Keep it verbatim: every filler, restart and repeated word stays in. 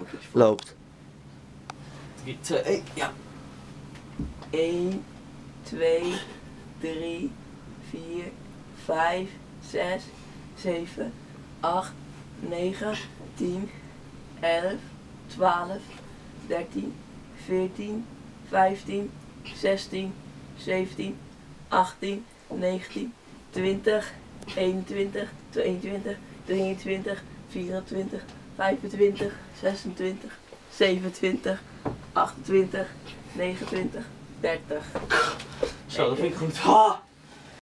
loopt. drie, twee, één, ja. één, twee, drie, vier, vijf, zes, zeven, acht, negen, tien, elf, twaalf, dertien, veertien, vijftien, zestien, zeventien, achttien, negentien, twintig, eenentwintig, tweeëntwintig, drieëntwintig, vierentwintig, vijfentwintig, zesentwintig, zevenentwintig, achtentwintig, negenentwintig, dertig. Zo, dat vind ik goed. Ha!